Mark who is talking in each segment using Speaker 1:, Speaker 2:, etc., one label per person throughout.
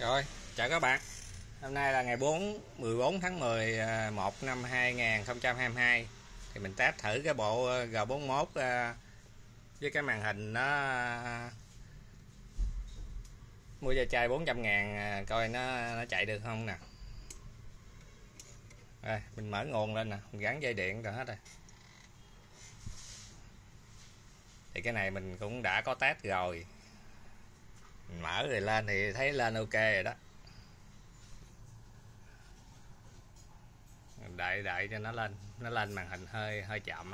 Speaker 1: Rồi, chào các bạn. Hôm nay là ngày 14 tháng 11 năm 2022. Thì mình test thử cái bộ G41 với cái màn hình nó mua da chai 400.000 coi nó chạy được không nè. Rồi, mình mở nguồn lên nè, mình gắn dây điện rồi hết rồi. Thì cái này mình cũng đã có test rồi. Mình mở rồi lên thì thấy lên ok rồi đó. Đợi cho nó lên màn hình hơi chậm á.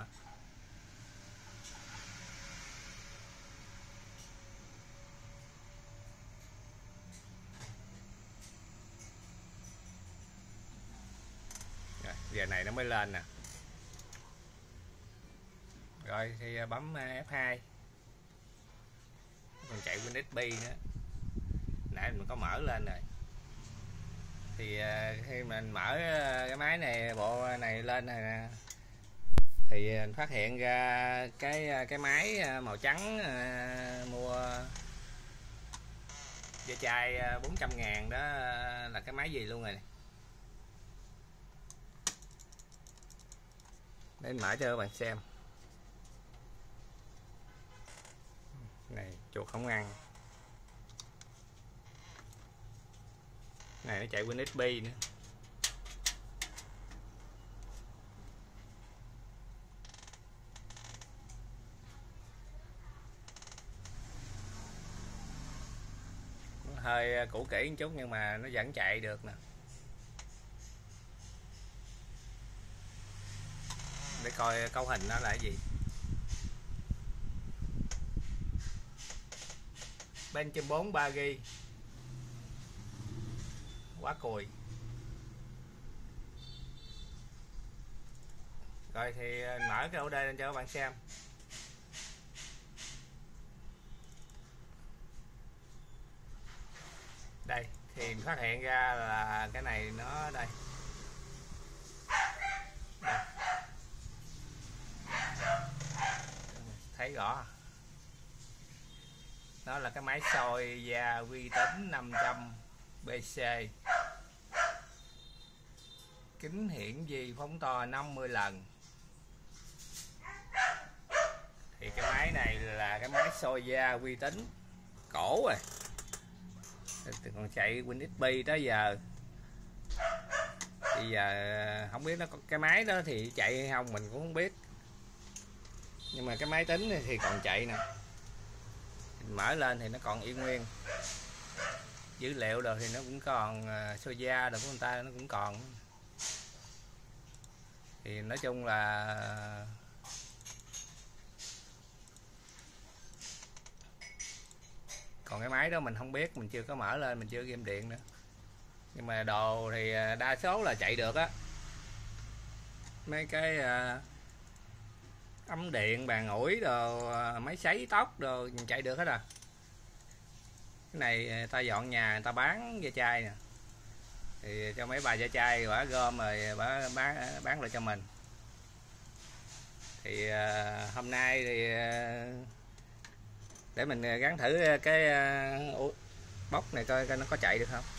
Speaker 1: Rồi, giờ này nó mới lên nè. Rồi thì bấm F2. Còn chạy Win XP nữa. Nãy mình có mở lên rồi. Thì khi mình mở cái máy này, bộ này lên này nè, thì mình phát hiện ra cái máy màu trắng mua da chai 400.000 đó là cái máy gì luôn rồi. Để mở cho các bạn xem. Này chuột không ăn. Này nó chạy Win XP nữa. Nó hơi cũ kỹ một chút nhưng mà nó vẫn chạy được nè. Để coi cấu hình nó là cái gì. Bên trên 4 3GB. Quá cùi. Rồi thì mở cái OD lên cho các bạn xem. Đây thì phát hiện ra là cái này nó đây. Thấy rõ. Nó là cái máy soi da vi tính 500 BC. Kính hiển vi phóng to 50 lần. Thì cái máy này là cái máy soi da vi tính cổ rồi. Còn chạy Win XP tới giờ. Bây giờ không biết nó có cái máy đó thì chạy hay không mình cũng không biết. Nhưng mà cái máy tính thì còn chạy nè. Mình mở lên thì nó còn y nguyên. Dữ liệu rồi thì nó cũng còn, soi da rồi của người ta nó cũng còn. Thì nói chung là còn cái máy đó mình không biết, mình chưa có mở lên, mình chưa game điện nữa. Nhưng mà đồ thì đa số là chạy được á. Mấy cái ấm điện, bàn ủi đồ, máy sấy tóc đồ chạy được hết à. Cái này người ta dọn nhà người ta bán da chai nè. Thì cho mấy bà da chai bả gom rồi bả bán lại cho mình. Thì hôm nay thì để mình gắn thử cái bóc này coi nó có chạy được không.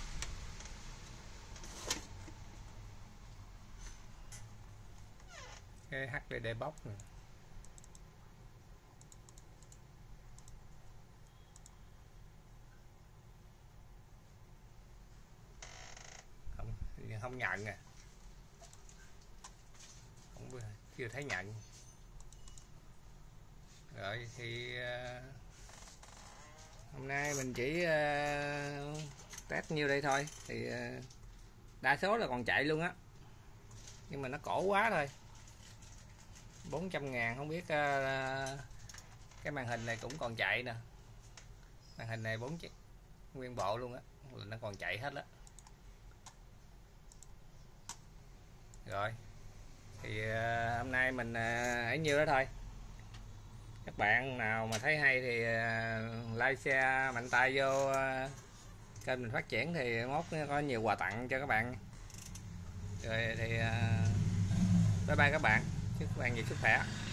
Speaker 1: Cái HDD box này. Không nhận nè. Chưa thấy nhận. Rồi thì hôm nay mình chỉ test nhiêu đây thôi. Thì đa số là còn chạy luôn á. Nhưng mà nó cổ quá thôi. 400.000 không biết cái màn hình này cũng còn chạy nè. Màn hình này 4 chiếc nguyên bộ luôn á, nó còn chạy hết đó. Rồi thì hôm nay mình ấy nhiêu đó thôi. Các bạn nào mà thấy hay thì like share mạnh tay vô kênh mình phát triển, thì mốt có nhiều quà tặng cho các bạn. Rồi thì bye bye các bạn, chúc các bạn nhiều sức khỏe.